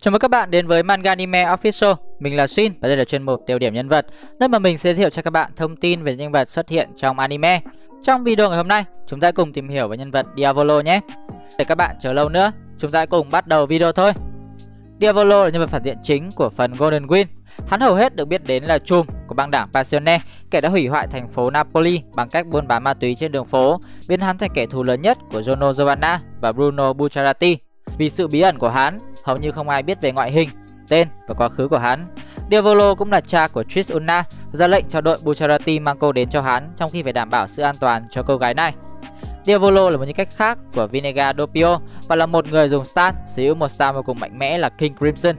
Chào mừng các bạn đến với Manga Anime Official. Mình là Shin và đây là chuyên mục tiêu điểm nhân vật, nơi mà mình sẽ giới thiệu cho các bạn thông tin về nhân vật xuất hiện trong anime. Trong video ngày hôm nay, chúng ta cùng tìm hiểu về nhân vật Diavolo nhé. Để các bạn chờ lâu nữa, chúng ta cùng bắt đầu video thôi. Diavolo là nhân vật phản diện chính của phần Golden Wind. Hắn hầu hết được biết đến là trùm của băng đảng Passione, kẻ đã hủy hoại thành phố Napoli bằng cách buôn bán ma túy trên đường phố, biến hắn thành kẻ thù lớn nhất của Giorno Giovanna và Bruno Bucciarati. Vì sự bí ẩn của hắn, hầu như không ai biết về ngoại hình, tên và quá khứ của hắn. Diavolo cũng là cha của Trish Unna, ra lệnh cho đội Bucciarati mang cô đến cho hắn, trong khi phải đảm bảo sự an toàn cho cô gái này. Diavolo là một nhân cách khác của Vinega Doppio và là một người dùng stan, sở hữu một stan vô cùng mạnh mẽ là King Crimson.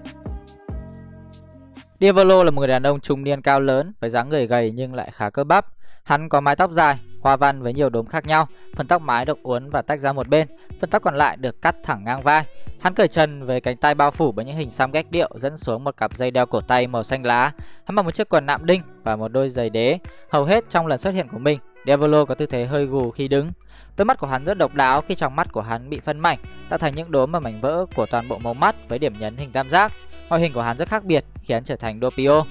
Diavolo là một người đàn ông trung niên cao lớn với dáng người gầy nhưng lại khá cơ bắp. Hắn có mái tóc dài, hoa văn với nhiều đốm khác nhau, phần tóc mái được uốn và tách ra một bên, phần tóc còn lại được cắt thẳng ngang vai. Hắn cởi trần với cánh tay bao phủ bởi những hình xăm ghét điệu dẫn xuống một cặp dây đeo cổ tay màu xanh lá. Hắn mặc một chiếc quần nạm đinh và một đôi giày đế. Hầu hết trong lần xuất hiện của mình, Diavolo có tư thế hơi gù khi đứng. Đôi mắt của hắn rất độc đáo khi trong mắt của hắn bị phân mảnh, tạo thành những đốm và mảnh vỡ của toàn bộ mống mắt với điểm nhấn hình tam giác. Ngoại hình của hắn rất khác biệt khi hắn trở thành Doppio.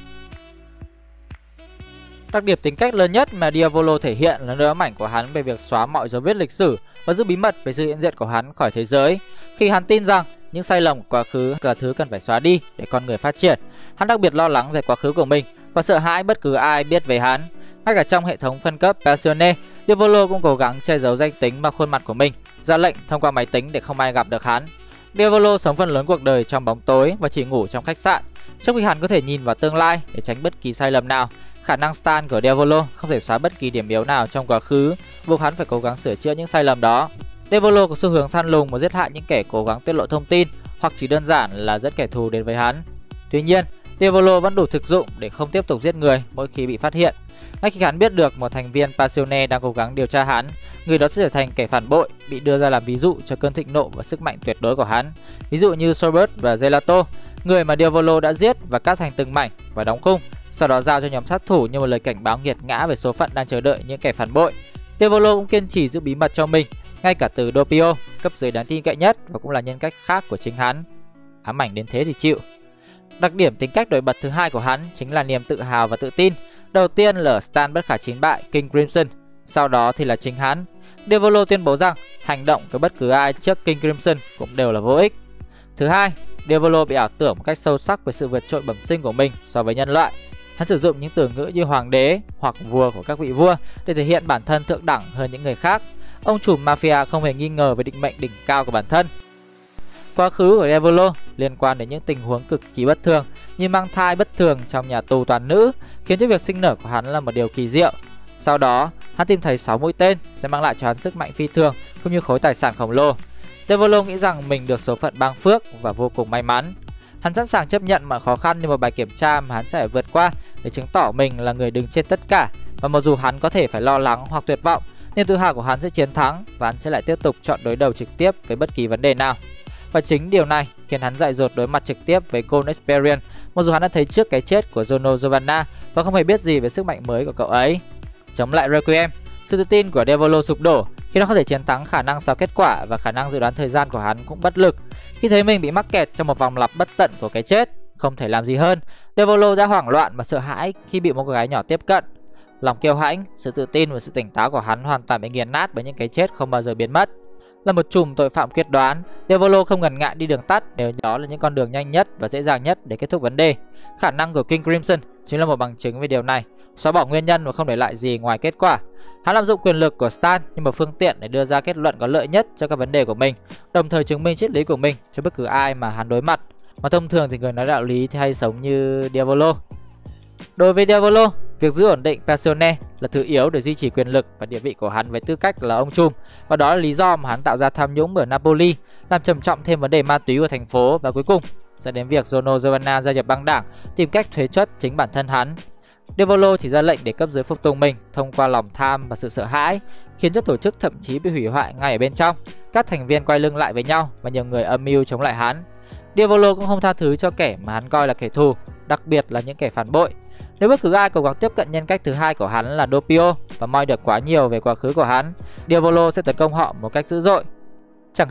Đặc điểm tính cách lớn nhất mà Diavolo thể hiện là nỗi ám ảnh của hắn về việc xóa mọi dấu vết lịch sử và giữ bí mật về sự hiện diện của hắn khỏi thế giới. Khi hắn tin rằng những sai lầm của quá khứ là thứ cần phải xóa đi để con người phát triển, hắn đặc biệt lo lắng về quá khứ của mình và sợ hãi bất cứ ai biết về hắn. Ngay cả trong hệ thống phân cấp Passione, Diavolo cũng cố gắng che giấu danh tính và khuôn mặt của mình, ra lệnh thông qua máy tính để không ai gặp được hắn. Diavolo sống phần lớn cuộc đời trong bóng tối và chỉ ngủ trong khách sạn, trong khi hắn có thể nhìn vào tương lai để tránh bất kỳ sai lầm nào. Khả năng stan của Diavolo không thể xóa bất kỳ điểm yếu nào trong quá khứ, buộc hắn phải cố gắng sửa chữa những sai lầm đó. Diavolo có xu hướng săn lùng và giết hại những kẻ cố gắng tiết lộ thông tin, hoặc chỉ đơn giản là dẫn kẻ thù đến với hắn. Tuy nhiên, Diavolo vẫn đủ thực dụng để không tiếp tục giết người mỗi khi bị phát hiện. Ngay khi hắn biết được một thành viên Passione đang cố gắng điều tra hắn, người đó sẽ trở thành kẻ phản bội, bị đưa ra làm ví dụ cho cơn thịnh nộ và sức mạnh tuyệt đối của hắn. Ví dụ như Sorbert và Gelato, người mà Diavolo đã giết và cắt thành từng mảnh và đóng khung, sau đó giao cho nhóm sát thủ như một lời cảnh báo nghiệt ngã về số phận đang chờ đợi những kẻ phản bội. Diavolo cũng kiên trì giữ bí mật cho mình, ngay cả từ Doppio, cấp dưới đáng tin cậy nhất và cũng là nhân cách khác của chính hắn. Ám ảnh đến thế thì chịu. Đặc điểm tính cách nổi bật thứ hai của hắn chính là niềm tự hào và tự tin. Đầu tiên là stan bất khả chiến bại King Crimson, sau đó thì là chính hắn. Diavolo tuyên bố rằng hành động của bất cứ ai trước King Crimson cũng đều là vô ích. Thứ hai, Diavolo bị ảo tưởng một cách sâu sắc về sự vượt trội bẩm sinh của mình so với nhân loại. Hắn sử dụng những từ ngữ như hoàng đế hoặc vua của các vị vua để thể hiện bản thân thượng đẳng hơn những người khác. Ông trùm mafia không hề nghi ngờ về định mệnh đỉnh cao của bản thân. Quá khứ của Diavolo liên quan đến những tình huống cực kỳ bất thường, như mang thai bất thường trong nhà tù toàn nữ, khiến cho việc sinh nở của hắn là một điều kỳ diệu. Sau đó, hắn tìm thấy 6 mũi tên sẽ mang lại cho hắn sức mạnh phi thường cũng như khối tài sản khổng lồ. Diavolo nghĩ rằng mình được số phận bang phước và vô cùng may mắn. Hắn sẵn sàng chấp nhận mọi khó khăn như một bài kiểm tra mà hắn sẽ phải vượt qua để chứng tỏ mình là người đứng trên tất cả. Và mặc dù hắn có thể phải lo lắng hoặc tuyệt vọng, niềm tự hào của hắn sẽ chiến thắng và hắn sẽ lại tiếp tục chọn đối đầu trực tiếp với bất kỳ vấn đề nào. Và chính điều này khiến hắn dại dột đối mặt trực tiếp với Gold Experience, mặc dù hắn đã thấy trước cái chết của Giorno Giovanna và không hề biết gì về sức mạnh mới của cậu ấy. Chống lại Requiem, sự tự tin của Diavolo sụp đổ khi nó không thể chiến thắng khả năng sao kết quả và khả năng dự đoán thời gian của hắn cũng bất lực. Khi thấy mình bị mắc kẹt trong một vòng lặp bất tận của cái chết, không thể làm gì hơn, Diavolo đã hoảng loạn và sợ hãi khi bị một cô gái nhỏ tiếp cận. Lòng kiêu hãnh, sự tự tin và sự tỉnh táo của hắn hoàn toàn bị nghiền nát bởi những cái chết không bao giờ biến mất. Là một trùm tội phạm quyết đoán, Diavolo không ngần ngại đi đường tắt nếu đó là những con đường nhanh nhất và dễ dàng nhất để kết thúc vấn đề. Khả năng của King Crimson chính là một bằng chứng về điều này, xóa bỏ nguyên nhân và không để lại gì ngoài kết quả. Hắn lạm dụng quyền lực của Stan như một phương tiện để đưa ra kết luận có lợi nhất cho các vấn đề của mình, đồng thời chứng minh triết lý của mình cho bất cứ ai mà hắn đối mặt. Mà thông thường thì người nói đạo lý thì hay sống như Diavolo. Đối với Diavolo, việc giữ ổn định Passione là thứ yếu để duy trì quyền lực và địa vị của hắn với tư cách là ông trùm, và đó là lý do mà hắn tạo ra tham nhũng ở Napoli, làm trầm trọng thêm vấn đề ma túy của thành phố và cuối cùng dẫn đến việc Giorno Giovanna gia nhập băng đảng, tìm cách thuế chuất chính bản thân hắn. Diavolo chỉ ra lệnh để cấp dưới phục tùng mình thông qua lòng tham và sự sợ hãi, khiến cho tổ chức thậm chí bị hủy hoại ngay ở bên trong. Các thành viên quay lưng lại với nhau và nhiều người âm mưu chống lại hắn. Diavolo cũng không tha thứ cho kẻ mà hắn coi là kẻ thù, đặc biệt là những kẻ phản bội. Nếu bất cứ ai cố gắng tiếp cận nhân cách thứ hai của hắn là Doppio và moi được quá nhiều về quá khứ của hắn, Diavolo sẽ tấn công họ một cách dữ dội. Chẳng hạn,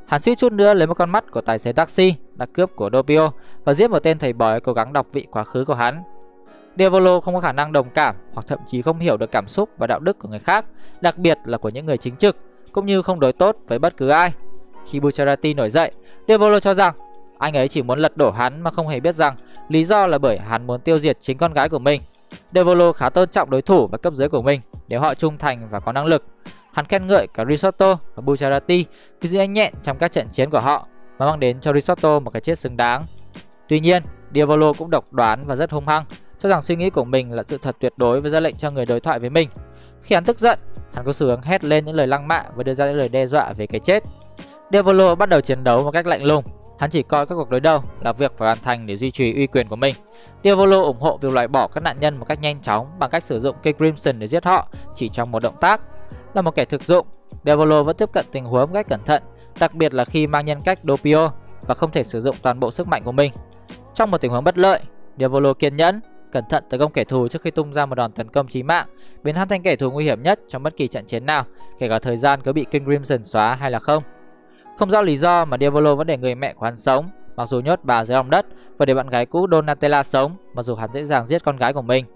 Hắn suýt chút nữa lấy một con mắt của tài xế taxi đã cướp của Doppio và giết một tên thầy bói cố gắng đọc vị quá khứ của hắn. Diavolo không có khả năng đồng cảm hoặc thậm chí không hiểu được cảm xúc và đạo đức của người khác, đặc biệt là của những người chính trực, cũng như không đối tốt với bất cứ ai. Khi Bucciarati nổi dậy, Diavolo cho rằng anh ấy chỉ muốn lật đổ hắn mà không hề biết rằng lý do là bởi hắn muốn tiêu diệt chính con gái của mình. Diavolo khá tôn trọng đối thủ và cấp dưới của mình nếu họ trung thành và có năng lực. Hắn khen ngợi cả Risotto và Bucciarati vì sự nhanh nhẹn trong các trận chiến của họ và mang đến cho Risotto một cái chết xứng đáng. Tuy nhiên, Diavolo cũng độc đoán và rất hung hăng, cho rằng suy nghĩ của mình là sự thật tuyệt đối và ra lệnh cho người đối thoại với mình. Khi hắn tức giận, hắn có xu hướng hét lên những lời lăng mạ và đưa ra những lời đe dọa về cái chết. Diavolo bắt đầu chiến đấu một cách lạnh lùng. Hắn chỉ coi các cuộc đối đầu là việc phải hoàn thành để duy trì uy quyền của mình. Diavolo ủng hộ việc loại bỏ các nạn nhân một cách nhanh chóng bằng cách sử dụng King Crimson để giết họ chỉ trong một động tác. Là một kẻ thực dụng, Diavolo vẫn tiếp cận tình huống một cách cẩn thận, đặc biệt là khi mang nhân cách Doppio và không thể sử dụng toàn bộ sức mạnh của mình. Trong một tình huống bất lợi, Diavolo kiên nhẫn, cẩn thận tấn công kẻ thù trước khi tung ra một đòn tấn công chí mạng, biến hắn thành kẻ thù nguy hiểm nhất trong bất kỳ trận chiến nào, kể cả thời gian có bị King Crimson xóa hay là không. Không rõ lý do mà Diavolo vẫn để người mẹ của hắn sống, mặc dù nhốt bà dưới lòng đất, và để bạn gái cũ Donatella sống, mặc dù hắn dễ dàng giết con gái của mình.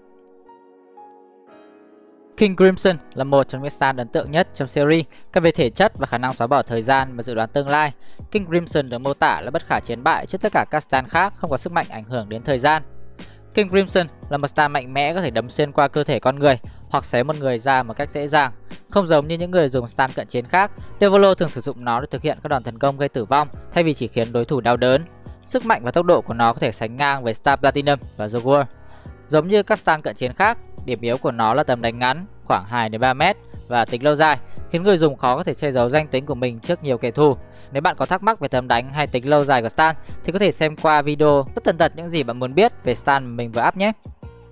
King Crimson là một trong những stand ấn tượng nhất trong series, cả về thể chất và khả năng xóa bỏ thời gian và dự đoán tương lai. King Crimson được mô tả là bất khả chiến bại trước tất cả các stand khác không có sức mạnh ảnh hưởng đến thời gian. King Crimson là một stand mạnh mẽ có thể đâm xuyên qua cơ thể con người hoặc xé một người ra một cách dễ dàng. Không giống như những người dùng stand cận chiến khác, Diavolo thường sử dụng nó để thực hiện các đòn tấn công gây tử vong thay vì chỉ khiến đối thủ đau đớn. Sức mạnh và tốc độ của nó có thể sánh ngang với Star Platinum và Jaguar. Giống như các stand cận chiến khác, điểm yếu của nó là tầm đánh ngắn khoảng 2-3 mét và tính lâu dài, khiến người dùng khó có thể che giấu danh tính của mình trước nhiều kẻ thù. Nếu bạn có thắc mắc về tầm đánh hay tính lâu dài của stand thì có thể xem qua video tất tần tật những gì bạn muốn biết về stand mà mình vừa up nhé.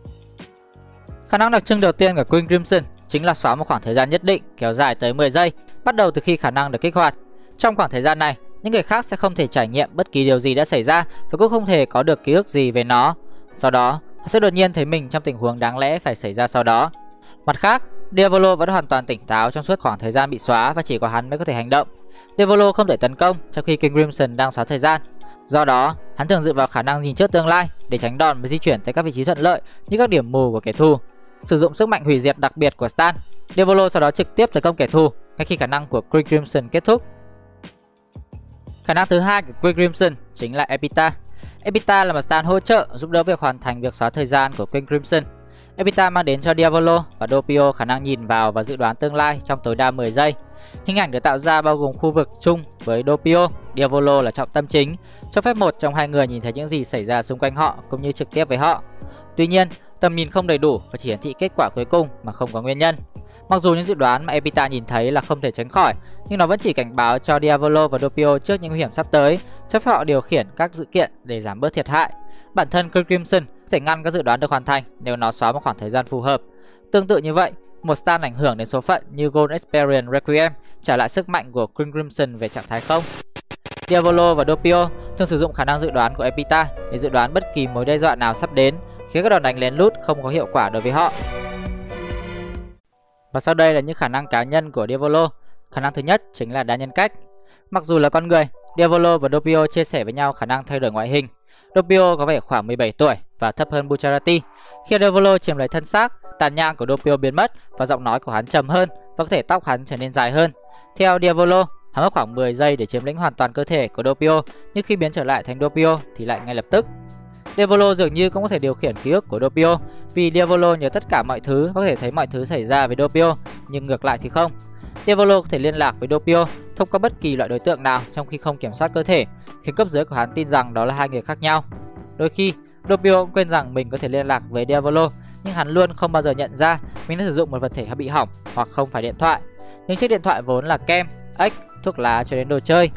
Khả năng đặc trưng đầu tiên của King Crimson chính là xóa một khoảng thời gian nhất định kéo dài tới 10 giây, bắt đầu từ khi khả năng được kích hoạt. Trong khoảng thời gian này, những người khác sẽ không thể trải nghiệm bất kỳ điều gì đã xảy ra và cũng không thể có được ký ức gì về nó. Sau đó, họ sẽ đột nhiên thấy mình trong tình huống đáng lẽ phải xảy ra sau đó. Mặt khác, Diavolo vẫn hoàn toàn tỉnh táo trong suốt khoảng thời gian bị xóa và chỉ có hắn mới có thể hành động. Diavolo không thể tấn công trong khi King Crimson đang xóa thời gian. Do đó, hắn thường dựa vào khả năng nhìn trước tương lai để tránh đòn và di chuyển tới các vị trí thuận lợi như các điểm mù của kẻ thù. Sử dụng sức mạnh hủy diệt đặc biệt của Stan, Diavolo sau đó trực tiếp tấn công kẻ thù ngay khi khả năng của King Crimson kết thúc. Khả năng thứ hai của King Crimson chính là Epita. Epita là một Stan hỗ trợ giúp đỡ việc hoàn thành việc xóa thời gian của King Crimson. Epita mang đến cho Diavolo và Doppio khả năng nhìn vào và dự đoán tương lai trong tối đa 10 giây. Hình ảnh được tạo ra bao gồm khu vực chung với Doppio, Diavolo là trọng tâm chính, cho phép một trong hai người nhìn thấy những gì xảy ra xung quanh họ cũng như trực tiếp với họ. Tuy nhiên, tầm nhìn không đầy đủ và chỉ hiển thị kết quả cuối cùng mà không có nguyên nhân. Mặc dù những dự đoán mà Epita nhìn thấy là không thể tránh khỏi, nhưng nó vẫn chỉ cảnh báo cho Diavolo và Doppio trước những nguy hiểm sắp tới, cho phép họ điều khiển các sự kiện để giảm bớt thiệt hại. Bản thân King Crimson có thể ngăn các dự đoán được hoàn thành nếu nó xóa một khoảng thời gian phù hợp. Tương tự như vậy, một Stan ảnh hưởng đến số phận như Gold Experience Requiem trả lại sức mạnh của King Crimson về trạng thái không. Diavolo và Doppio thường sử dụng khả năng dự đoán của Epita để dự đoán bất kỳ mối đe dọa nào sắp đến, khiến các đòn đánh lén lút không có hiệu quả đối với họ. Và sau đây là những khả năng cá nhân của Diavolo. Khả năng thứ nhất chính là đa nhân cách. Mặc dù là con người, Diavolo và Doppio chia sẻ với nhau khả năng thay đổi ngoại hình. Doppio có vẻ khoảng 17 tuổi và thấp hơn Bucciarati. Khi Diavolo chiếm lấy thân xác, tàn nhang của Doppio biến mất và giọng nói của hắn trầm hơn và có thể tóc hắn trở nên dài hơn. Theo Diavolo, hắn mất khoảng 10 giây để chiếm lĩnh hoàn toàn cơ thể của Doppio, nhưng khi biến trở lại thành Doppio thì lại ngay lập tức. Diavolo dường như cũng có thể điều khiển ký ức của Doppio, vì Diavolo nhớ tất cả mọi thứ, có thể thấy mọi thứ xảy ra với Doppio, nhưng ngược lại thì không. Diavolo có thể liên lạc với Doppio thông qua bất kỳ loại đối tượng nào trong khi không kiểm soát cơ thể, khiến cấp dưới của hắn tin rằng đó là hai người khác nhau. Đôi khi, Doppio cũng quên rằng mình có thể liên lạc với Diavolo, nhưng hắn luôn không bao giờ nhận ra mình đã sử dụng một vật thể bị hỏng hoặc không phải điện thoại. Những chiếc điện thoại vốn là kem, ếch, thuốc lá cho đến đồ chơi.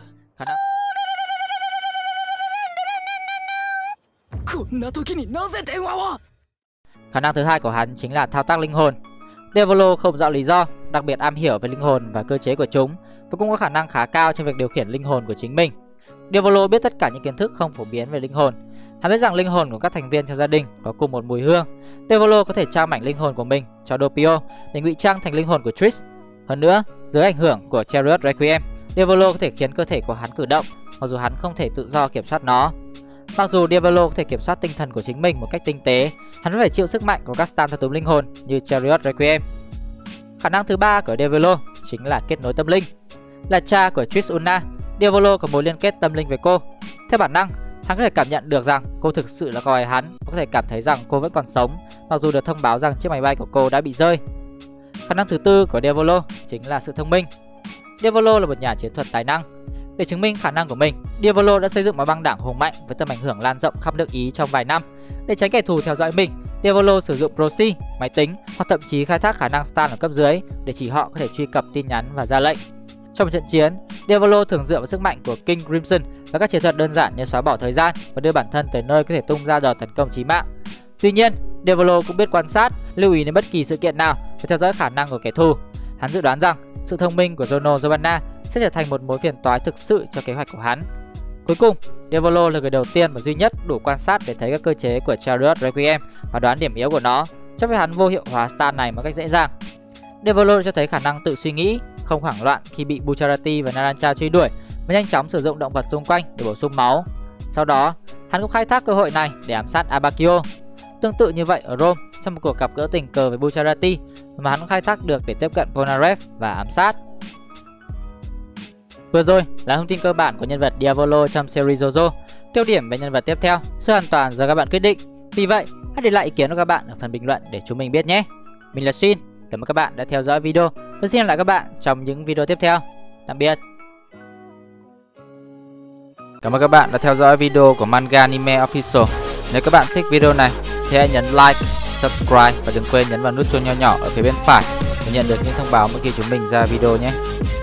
Khả năng thứ hai của hắn chính là thao tác linh hồn. Diavolo không rõ lý do, đặc biệt am hiểu về linh hồn và cơ chế của chúng, và cũng có khả năng khá cao trong việc điều khiển linh hồn của chính mình. Diavolo biết tất cả những kiến thức không phổ biến về linh hồn. Hắn biết rằng linh hồn của các thành viên trong gia đình có cùng một mùi hương. Diavolo có thể trao mảnh linh hồn của mình cho Doppio để ngụy trang thành linh hồn của Trish. Hơn nữa, dưới ảnh hưởng của Chariot Requiem, Diavolo có thể khiến cơ thể của hắn cử động, mặc dù hắn không thể tự do kiểm soát nó. Mặc dù Diavolo có thể kiểm soát tinh thần của chính mình một cách tinh tế, hắn phải chịu sức mạnh của các stun thao túng linh hồn như Chariot Requiem. Khả năng thứ ba của Diavolo chính là kết nối tâm linh. Là cha của Trishuna, Diavolo có mối liên kết tâm linh với cô. Theo bản năng, hắn có thể cảm nhận được rằng cô thực sự là coi hắn, và có thể cảm thấy rằng cô vẫn còn sống, mặc dù được thông báo rằng chiếc máy bay của cô đã bị rơi. Khả năng thứ tư của Diavolo chính là sự thông minh. Diavolo là một nhà chiến thuật tài năng. Để chứng minh khả năng của mình, Diavolo đã xây dựng một băng đảng hùng mạnh với tầm ảnh hưởng lan rộng khắp nước Ý trong vài năm. Để tránh kẻ thù theo dõi mình, Diavolo sử dụng proxy, máy tính hoặc thậm chí khai thác khả năng stun ở cấp dưới để chỉ họ có thể truy cập tin nhắn và ra lệnh. Trong một trận chiến, Diavolo thường dựa vào sức mạnh của King Crimson và các chiến thuật đơn giản như xóa bỏ thời gian và đưa bản thân tới nơi có thể tung ra đợt tấn công chí mạng. Tuy nhiên, Diavolo cũng biết quan sát, lưu ý đến bất kỳ sự kiện nào và theo dõi khả năng của kẻ thù. Hắn dự đoán rằng sự thông minh của Jono Giovanna sẽ trở thành một mối phiền toái thực sự cho kế hoạch của hắn. Cuối cùng, Diavolo là người đầu tiên và duy nhất đủ quan sát để thấy các cơ chế của Chariot Requiem và đoán điểm yếu của nó, cho phép hắn vô hiệu hóa stun này một cách dễ dàng. Diavolo cho thấy khả năng tự suy nghĩ, không hoảng loạn khi bị Bucciarati và Narancia truy đuổi, và nhanh chóng sử dụng động vật xung quanh để bổ sung máu. Sau đó, hắn cũng khai thác cơ hội này để ám sát Abacchio. Tương tự như vậy ở Rome, trong một cuộc gặp gỡ tình cờ với Bucciarati mà hắn khai thác được để tiếp cận Polnareff và ám sát. Vừa rồi là thông tin cơ bản của nhân vật Diavolo trong series JoJo. Tiêu điểm về nhân vật tiếp theo sẽ hoàn toàn do các bạn quyết định. Vì vậy, hãy để lại ý kiến của các bạn ở phần bình luận để chúng mình biết nhé. Mình là Shin, cảm ơn các bạn đã theo dõi video và xin hẹn gặp lại các bạn trong những video tiếp theo. Tạm biệt. Cảm ơn các bạn đã theo dõi video của Manga Anime Official. Nếu các bạn thích video này thì hãy nhấn like, subscribe và đừng quên nhấn vào nút chuông nho nhỏ ở phía bên phải để nhận được những thông báo mỗi khi chúng mình ra video nhé.